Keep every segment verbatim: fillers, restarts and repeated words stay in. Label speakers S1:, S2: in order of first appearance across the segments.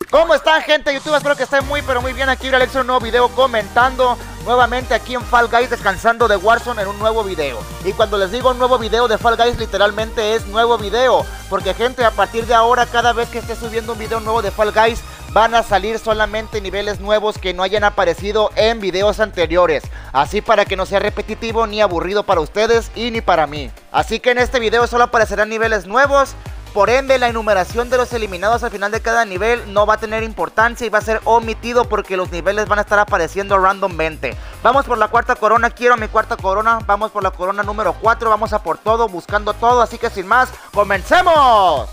S1: ¿Cómo están, gente de YouTube? Espero que estén muy pero muy bien. Aquí Alex, un nuevo video comentando nuevamente aquí en Fall Guys, descansando de Warzone en un nuevo video. Y cuando les digo nuevo video de Fall Guys, literalmente es nuevo video, porque, gente, a partir de ahora, cada vez que esté subiendo un video nuevo de Fall Guys, van a salir solamente niveles nuevos que no hayan aparecido en videos anteriores. Así para que no sea repetitivo ni aburrido para ustedes y ni para mí. Así que en este video solo aparecerán niveles nuevos. Por ende, la enumeración de los eliminados al final de cada nivel no va a tener importancia y va a ser omitido porque los niveles van a estar apareciendo randommente. Vamos por la cuarta corona, quiero mi cuarta corona. Vamos por la corona número cuatro, vamos a por todo, buscando todo. Así que sin más, ¡comencemos!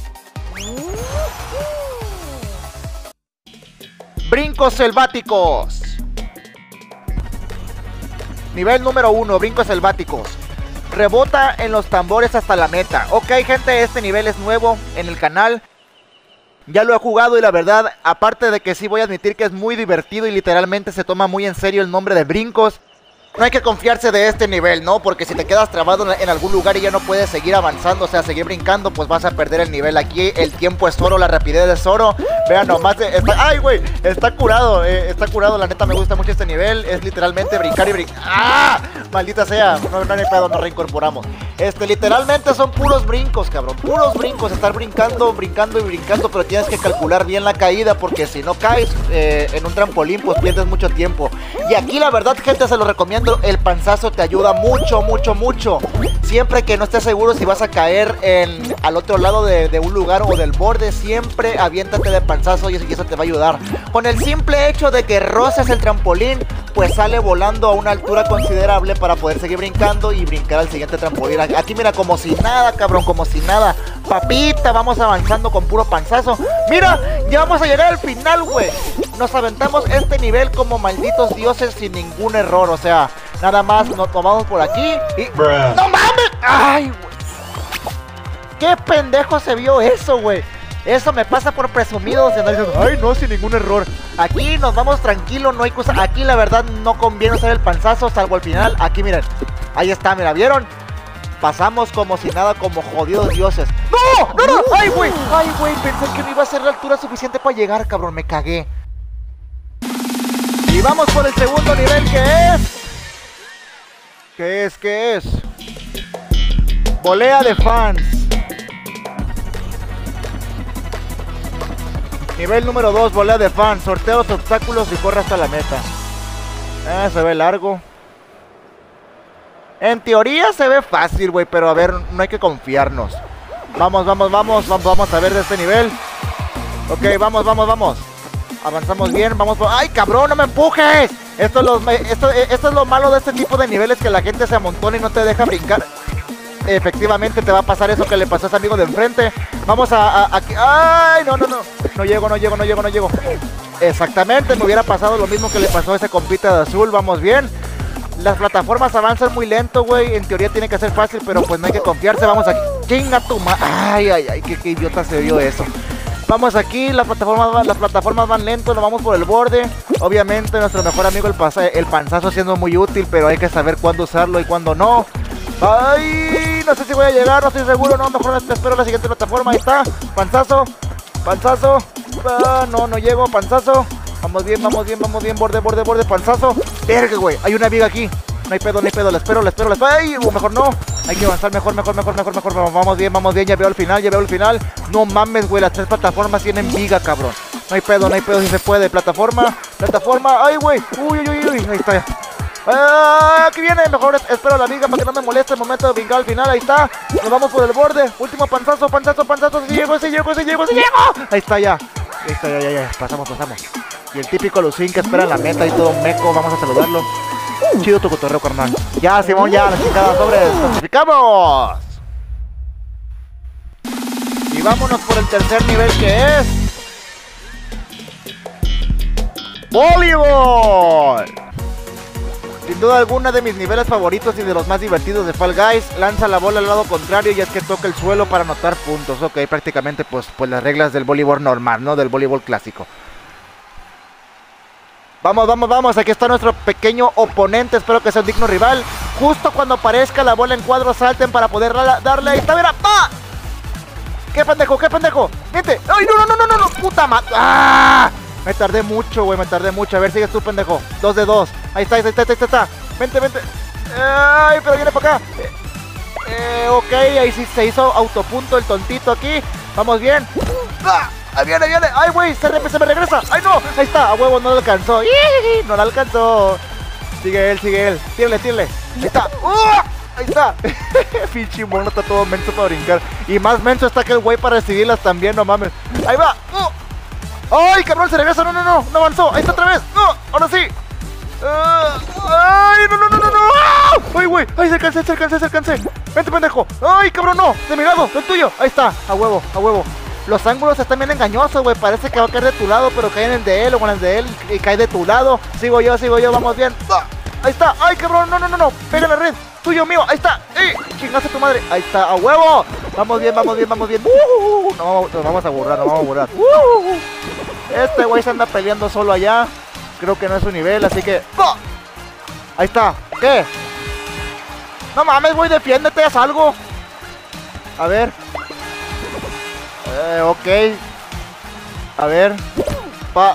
S1: Brincos selváticos. Nivel número uno, brincos selváticos. Rebota en los tambores hasta la meta. Ok, gente, este nivel es nuevo en el canal. Ya lo he jugado y la verdad, aparte de que sí voy a admitir que es muy divertido y literalmente se toma muy en serio el nombre de brincos, no hay que confiarse de este nivel, ¿no? Porque si te quedas trabado en algún lugar y ya no puedes seguir avanzando, o sea, seguir brincando, pues vas a perder el nivel. Aquí el tiempo es oro, la rapidez es oro. Vean nomás, está, ¡ay, güey! Está curado, eh, está curado, la neta me gusta mucho este nivel. Es literalmente brincar y brincar. ¡Ah! Maldita sea, no, no hay pedo, nos reincorporamos. Este, literalmente son puros brincos, cabrón. Puros brincos, estar brincando, brincando y brincando, pero tienes que calcular bien la caída, porque si no caes eh, en un trampolín, pues pierdes mucho tiempo. Y aquí la verdad, gente, se lo recomiendo. El panzazo te ayuda mucho, mucho, mucho. Siempre que no estés seguro si vas a caer en, al otro lado de, de un lugar o del borde, siempre aviéntate de panzazo y eso, y eso te va a ayudar. Con el simple hecho de que roces el trampolín, pues sale volando a una altura considerable para poder seguir brincando y brincar al siguiente trampolín. Aquí mira, como si nada, cabrón, como si nada. Papita, vamos avanzando con puro panzazo. Mira, ya vamos a llegar al final, güey. Nos aventamos este nivel como malditos dioses sin ningún error, o sea, nada más nos tomamos por aquí y... Bruh. ¡No mames! ¡Ay, güey! ¡Qué pendejo se vio eso, güey! Eso me pasa por presumidos de andar diciendo, ¡ay, no, sin ningún error! Aquí nos vamos tranquilos, no hay cosa... Aquí la verdad no conviene usar el panzazo, salvo al final. Aquí miren, ahí está, mira, ¿vieron? Pasamos como si nada, como jodidos dioses. ¡No! ¡No, no! ¡Ay, güey! ¡Ay, güey! Pensé que no iba a ser la altura suficiente para llegar, cabrón, me cagué. Y vamos por el segundo nivel, que es... ¿Qué es? ¿Qué es? Volea de fans. Nivel número dos, volea de fans. Sortea los obstáculos y corre hasta la meta. Ah, se ve largo. En teoría se ve fácil, güey, pero a ver, no hay que confiarnos. Vamos, vamos, vamos, vamos, vamos a ver de este nivel. Ok, vamos, vamos, vamos. Avanzamos bien, vamos por... ¡Ay, cabrón, no me empujes! Esto es, lo, esto, esto es lo malo de este tipo de niveles, que la gente se amontona y no te deja brincar. Efectivamente te va a pasar eso que le pasó a ese amigo de enfrente. Vamos a... a, a ¡ay, no, no, no! No llego, no llego, no llego, no llego. Exactamente, me hubiera pasado lo mismo que le pasó a ese compita de azul. Vamos bien. Las plataformas avanzan muy lento, güey. En teoría tiene que ser fácil, pero pues no hay que confiarse. Vamos aquí. ¡Chinga tu ma... ¡Ay, ay, ay! Qué, qué idiota se vio eso. Vamos aquí, las plataformas, van, las plataformas van lento, nos vamos por el borde. Obviamente nuestro mejor amigo el, pasa, el panzazo siendo muy útil, pero hay que saber cuándo usarlo y cuándo no. ¡Ay! No sé si voy a llegar, no estoy seguro, no, mejor espero la siguiente plataforma. Ahí está, panzazo, panzazo. Ah, no, no llego, panzazo. Vamos bien, vamos bien, vamos bien, borde, borde, borde, panzazo. Verga, güey, hay una viga aquí. No hay pedo, no hay pedo, la espero, la espero, la espero. ¡Ay! O mejor no. Hay que avanzar mejor, mejor, mejor, mejor, mejor. Vamos bien, vamos bien, ya veo el final, ya veo el final. No mames, güey, las tres plataformas tienen viga, cabrón. No hay pedo, no hay pedo, si se puede. Plataforma, plataforma. ¡Ay, güey! Uy, uy, uy, uy. Ahí está ya. ¡Ah! Aquí viene, mejor espero la viga para que no me moleste el momento de brincar al final. Ahí está. Nos vamos por el borde. Último panzazo, panzazo, panzazo. Si llego, si llego, si llego, si llego. Ahí está ya. Ahí está ya, ya, ya. Pasamos, pasamos. Y el típico Lucín que espera en la meta y todo meco. Vamos a saludarlo. Chido tu cotorreo, carnal. Ya, Simón, ya, la chingada, sobres. ¡Clasificamos! Y vámonos por el tercer nivel, que es... ¡voleibol! Sin duda alguna de mis niveles favoritos y de los más divertidos de Fall Guys. Lanza la bola al lado contrario y es que toca el suelo para anotar puntos. Ok, prácticamente pues, pues las reglas del voleibol normal, ¿no? Del voleibol clásico. Vamos, vamos, vamos, aquí está nuestro pequeño oponente, espero que sea un digno rival. Justo cuando aparezca la bola en cuadro, salten para poder darle. Ahí está, mira, ¡pa! ¿Qué pendejo? ¿Qué pendejo? Vente. ¡Ay, no, no, no, no, no! ¡Puta madre! ¡Ah! Me tardé mucho, güey, me tardé mucho. A ver, sigues tú, pendejo. Dos de dos. Ahí está, ahí está, ahí está, ahí está. Vente, vente. ¡Ay, pero viene para acá! Eh, eh, ok, ahí sí se hizo autopunto el tontito aquí. Vamos bien. ¡Ah! Ahí viene, viene. ¡Ay, güey! Se, se me regresa. ¡Ay, no! Ahí está. A huevo, no lo alcanzó. ¡Ii! No lo alcanzó. Sigue él, sigue él. Tírale, tírale. Ahí está. ¡Uh! Ahí está. Pinche mono está todo menso para brincar. Y más menso está que el güey para recibirlas también, no mames. Ahí va. ¡Uh! ¡Ay, cabrón! Se regresa. No, no, no. No avanzó. Ahí está otra vez. ¡No! Ahora sí. Uh, ¡Ay, no, no, no, no, no! ¡Ah! ¡Ay, güey! ¡Ay, se alcancé, se alcancé, se alcancé! ¡Vente, pendejo! ¡Ay, cabrón, no! ¡De mi lado! ¡El tuyo! Ahí está. A huevo, a huevo. Los ángulos están bien engañosos, güey. Parece que va a caer de tu lado, pero cae en el de él o en el de él y cae de tu lado. Sigo yo, sigo yo. Vamos bien. ¡Ah! Ahí está. ¡Ay, cabrón! No, no, no, no. Pega en la red. Tuyo, mío. Ahí está. ¡Ey! Chingaste tu madre. Ahí está. ¡A huevo! Vamos bien, vamos bien, vamos bien. Uh, no, nos vamos a burlar, nos vamos a burlar. Uh, este güey se anda peleando solo allá. Creo que no es su nivel, así que... ¡Oh! Ahí está. ¿Qué? No mames, güey. Defiéndete, haz algo. A ver. Eh, ok. A ver. Pa...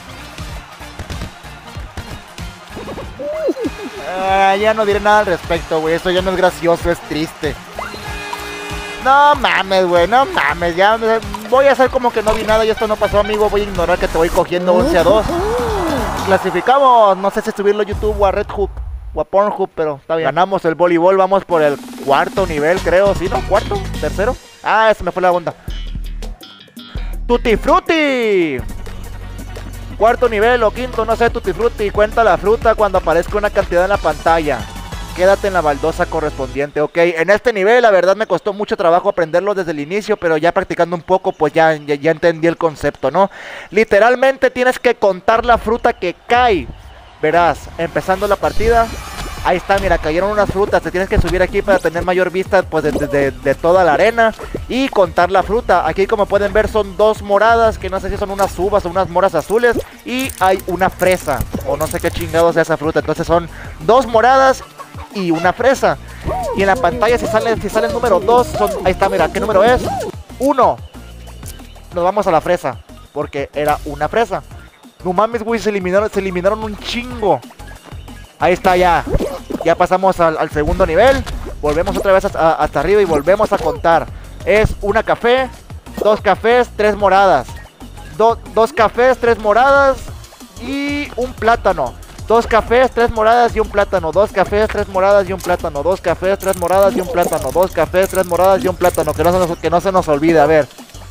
S1: Uh, ya no diré nada al respecto, güey. Esto ya no es gracioso, es triste. No mames, güey. No mames. Ya voy a hacer como que no vi nada y esto no pasó, amigo. Voy a ignorar que te voy cogiendo once a dos. Clasificamos. No sé si subirlo a YouTube o a Red Hook o a Pornhub, pero está bien. Ganamos el voleibol. Vamos por el cuarto nivel, creo. ¿Sí, no? ¿Cuarto? ¿Tercero? Ah, se me fue la onda. Tutti Frutti. Cuarto nivel o quinto, no sé, Tutti Frutti. Cuenta la fruta cuando aparezca una cantidad en la pantalla. Quédate en la baldosa correspondiente. Ok, en este nivel la verdad me costó mucho trabajo aprenderlo desde el inicio, pero ya practicando un poco pues ya, ya, ya entendí el concepto, ¿no? Literalmente tienes que contar la fruta que cae. Verás, empezando la partida, ahí está, mira, cayeron unas frutas. Te tienes que subir aquí para tener mayor vista pues de, de, de, de toda la arena y contar la fruta. Aquí como pueden ver son dos moradas, que no sé si son unas uvas o unas moras azules, y hay una fresa, o no sé qué chingados es esa fruta. Entonces son dos moradas y una fresa. Y en la pantalla si sale, si sale el número dos, son, ahí está, mira, ¿qué número es? uno. Nos vamos a la fresa, porque era una fresa. No mames, güey, se eliminaron, se eliminaron un chingo. Ahí está ya. Ya pasamos al, al segundo nivel. Volvemos otra vez hasta, hasta arriba y volvemos a contar. Es una café, dos cafés, tres moradas. Do, dos cafés, tres moradas y un plátano. Dos cafés, tres moradas y un plátano. Dos cafés, tres moradas y un plátano. Dos cafés, tres moradas y un plátano. Dos cafés, tres moradas y un plátano. Que no se nos, que no se nos olvide, a ver.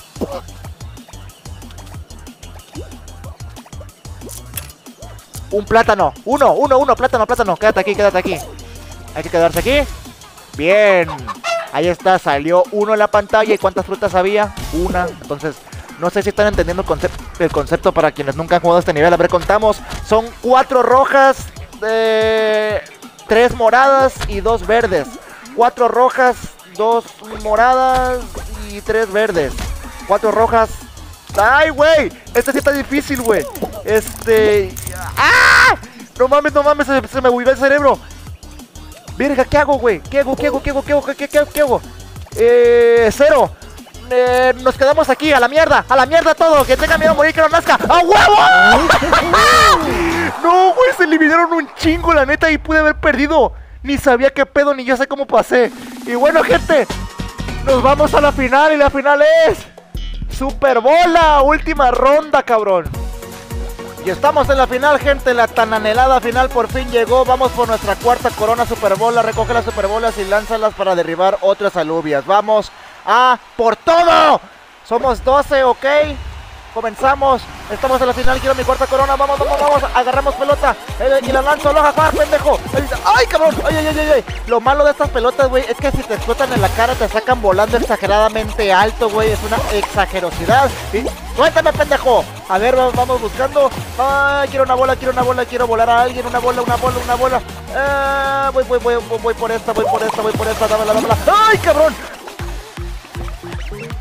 S1: Un plátano. Uno, uno, uno. Plátano, plátano. Quédate aquí, quédate aquí. Hay que quedarse aquí. Bien. Ahí está, salió uno en la pantalla. ¿Y cuántas frutas había? Una. Entonces, no sé si están entendiendo el concepto, el concepto para quienes nunca han jugado este nivel. A ver, contamos. Son cuatro rojas, eh, tres moradas y dos verdes. Cuatro rojas, dos moradas y tres verdes. Cuatro rojas. ¡Ay, güey! Este sí está difícil, güey. Este... ¡Ah! No mames, no mames, se, se me bugueó el cerebro. Verga, ¿qué hago, güey? ¿Qué hago, qué hago, qué hago, qué hago, qué, qué, qué, qué hago? Eh... Cero. Eh, nos quedamos aquí, a la mierda, a la mierda todo. Que tenga miedo a morir, que no nazca. ¡A huevo! No, güey, se eliminaron un chingo, la neta, y pude haber perdido. Ni sabía qué pedo, ni yo sé cómo pasé. Y bueno, gente, nos vamos a la final, y la final es... Super Bola, última ronda, cabrón. Y estamos en la final, gente. La tan anhelada final por fin llegó. Vamos por nuestra cuarta corona Super Bola. Recoge las Super Bolas y lánzalas para derribar otras alubias. Vamos a por todo. Somos doce, ok. Comenzamos. Estamos en la final. Quiero mi cuarta corona. Vamos, vamos, vamos. Agarramos pelota. Eh, y la lanzo. Loja, Juan, pendejo. ¡Ay, cabrón! ¡Ay, ay, ay, ay! Lo malo de estas pelotas, güey, es que si te explotan en la cara, te sacan volando exageradamente alto, güey. Es una exagerosidad. Y... ¡suéltame, pendejo! A ver, vamos buscando. ¡Ay, quiero una bola, quiero una bola! Quiero volar a alguien. Una bola, una bola, una bola. Ah, voy, voy, voy, voy por esta, voy por esta, voy por esta. Dámela, dámela. ¡Ay, cabrón!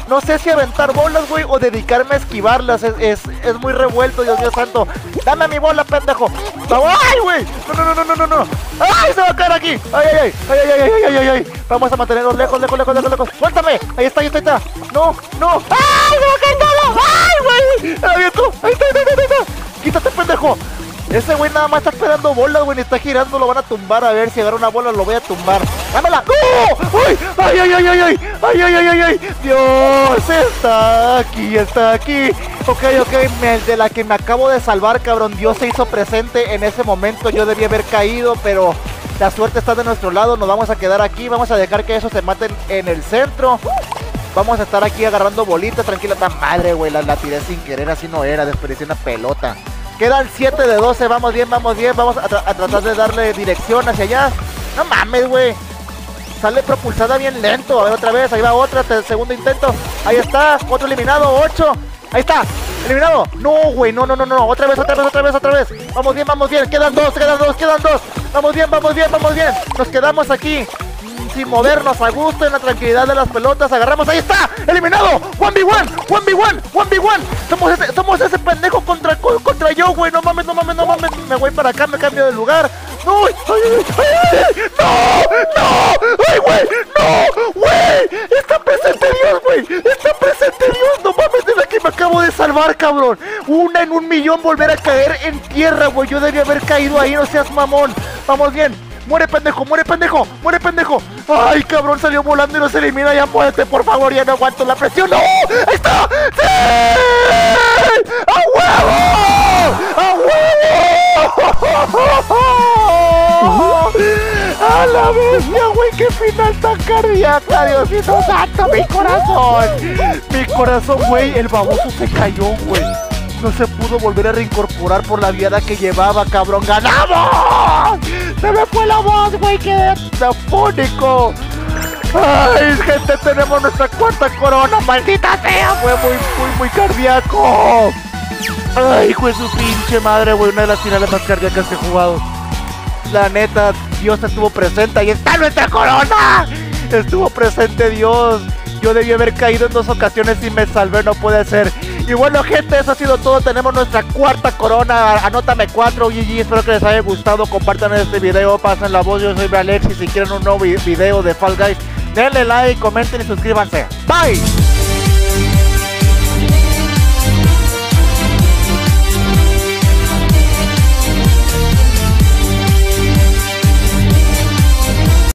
S1: No sé si aventar bolas, güey, o dedicarme a esquivarlas. Es, es, es muy revuelto, Dios mío santo. Dame mi bola, pendejo. ¡Ay, güey! No, no, no, no, no, no. ¡Ay, se va a caer aquí! ¡Ay, ay, ay! ¡Ay, ay, ay, ay, ay, ay, ay! Vamos a mantenernos lejos, lejos, lejos, lejos, lejos. ¡Suéltame! Ahí está, ahí está, ahí está. No, no. ¡Ay, se va a caer todo! ¡Ay, güey! ¡Ahí está, ahí está, ahí está, ahí está! ¡Quítate, pendejo! Ese güey nada más está esperando bolas, güey, ni está girando, lo van a tumbar. A ver si agarra una bola, lo voy a tumbar. ¡Dámela! ¡No! ¡Ay! ¡Ay, ay, ay, ay, ay! ¡Ay, ay, ay, ay, ay! ¡Dios! Está aquí, está aquí. Ok, ok, me, de la que me acabo de salvar, cabrón. Dios se hizo presente en ese momento. Yo debí haber caído, pero la suerte está de nuestro lado. Nos vamos a quedar aquí, vamos a dejar que esos se maten en el centro. Vamos a estar aquí agarrando bolitas, tranquila. ¡Tan madre, güey! La, la tiré sin querer, así no era, desperdicié una pelota. Quedan siete de doce, vamos bien, vamos bien. Vamos a, tra a tratar de darle dirección hacia allá. No mames, güey. Sale propulsada bien lento. A ver, otra vez, ahí va otra, segundo intento. Ahí está, otro eliminado, ocho. Ahí está, eliminado. No, güey, no, no, no, no. Otra vez, otra vez, otra vez, otra vez. Vamos bien, vamos bien. Quedan dos, quedan dos, quedan dos. Vamos bien, vamos bien, vamos bien. Nos quedamos aquí sin movernos, a gusto, en la tranquilidad de las pelotas. Agarramos, ahí está, eliminado. uno ve uno, uno ve uno, uno ve uno. Somos ese, somos ese pendejo contra, contra yo, güey. No mames, no mames, no mames. Me voy para acá, me cambio de lugar. No, ay, ay, ay, ay, no, no, ay, güey, no, güey. Está presente Dios, güey. Está presente Dios. No mames, de la que me acabo de salvar, cabrón. Una en un millón volver a caer en tierra, güey. Yo debía haber caído ahí, no seas mamón. Vamos bien. Muere, pendejo, muere, pendejo, muere, pendejo. Ay, cabrón, salió volando y no se elimina. Ya muérete, por favor, ya no aguanto la presión. ¡No! ¡Ahí está! ¡Sí! ¡A huevo! ¡A huevo! ¡A la bestia, güey! ¡Qué final tan cardíaca! ¡Diosito santo, mi corazón! Mi corazón, güey, el baboso se cayó, güey. No se pudo volver a reincorporar por la viada que llevaba, cabrón. ¡Ganamos! Se me fue la voz, güey. Quedé afónico. Ay, gente, tenemos nuestra cuarta corona. Maldita sea, fue muy, muy, muy cardíaco. Ay, hijo de su pinche madre, güey. Una de las finales más cardíacas que he jugado. La neta, Dios estuvo presente. Ahí está nuestra corona. Estuvo presente Dios. Yo debí haber caído en dos ocasiones y me salvé, no puede ser. Y bueno, gente, eso ha sido todo. Tenemos nuestra cuarta corona. Anótame cuatro, G G. Espero que les haya gustado. Compartan este video, pasen la voz. Yo soy Alexis. Si quieren un nuevo video de Fall Guys, denle like, comenten y suscríbanse. Bye.